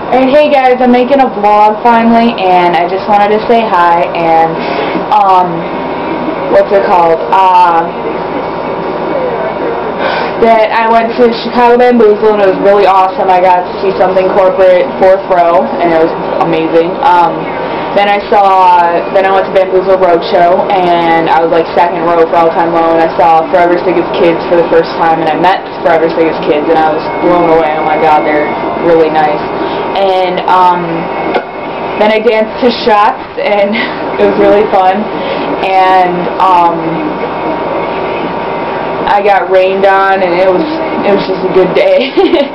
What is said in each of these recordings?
Alright, hey guys, I'm making a vlog finally, and I just wanted to say hi, and, what's it called, that I went to Chicago Bamboozle, and it was really awesome. I got to see something corporate, 4th row, and it was amazing. Then I went to Bamboozle Roadshow, and I was like 2nd row for All Time Low, and I saw Forever Sickest Kids for the first time, and I met Forever Sickest Kids, and I was blown away. Oh my god, they're really nice. And then I danced to Shots, and it was really fun. And I got rained on, and it was just a good day.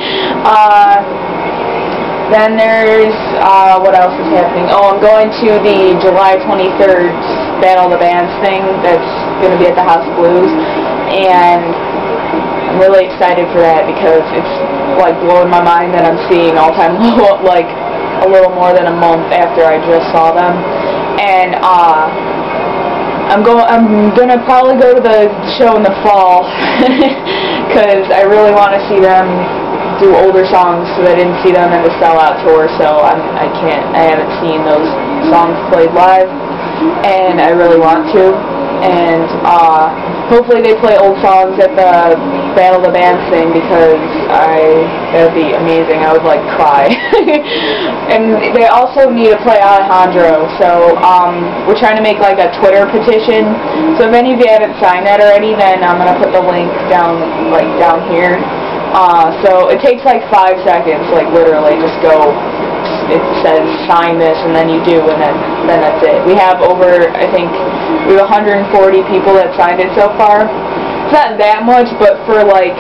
Then there's, what else is happening? Oh, I'm going to the July 23rd Battle of the Bands thing that's going to be at the House of Blues, and I'm really excited for that because it's, like, blowing my mind that I'm seeing All Time Low, like, a little more than a month after I just saw them. And, I'm gonna probably go to the show in the fall, because I really want to see them do older songs, because I didn't see them in the sellout tour, so I haven't seen those songs played live, and I really want to. And hopefully they play old songs at the Battle of the Bands thing, because that would be amazing. I would like cry. And they also need to play Alejandro, so we're trying to make like a Twitter petition. So if any of you haven't signed that already, then I'm gonna put the link down here. So it takes like 5 seconds, like literally just go, it says sign this, and then you do, and then that's it. We have over, I think, we have 140 people that signed it so far. It's not that much, but for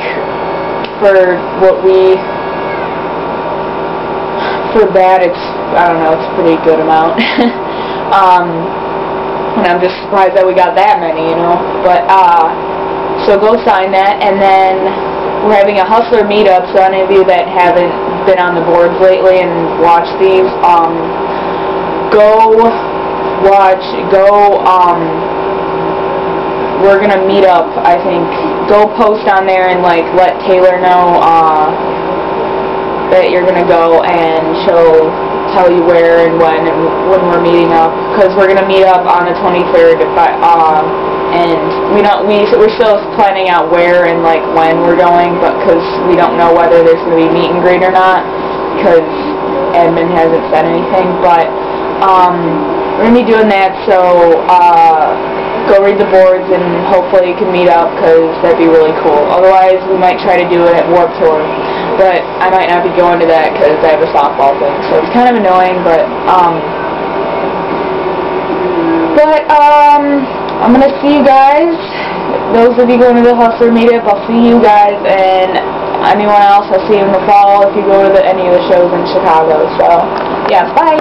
that it's, I don't know, it's a pretty good amount. And I'm just surprised that we got that many, you know. But, so go sign that, and then we're having a Hustler meetup, so any of you that haven't been on the boards lately and watched these, we're gonna meet up, I think. Go post on there and like let Taylor know that you're gonna go, and she'll tell you where and when we're meeting up, because we're gonna meet up on the 23rd and we're still planning out where and like when we're going, but because we don't know whether there's going to be meet and greet or not, because admin hasn't said anything. But we're going to be doing that, so go read the boards and hopefully you can meet up, because that'd be really cool. Otherwise we might try to do it at Warped Tour, but I might not be going to that because I have a softball thing, so it's kind of annoying. But I'm going to see you guys. Those of you going to the Hustler meetup, I'll see you guys, and anyone else, I'll see you in the fall if you go to any of the shows in Chicago. So, yeah, bye!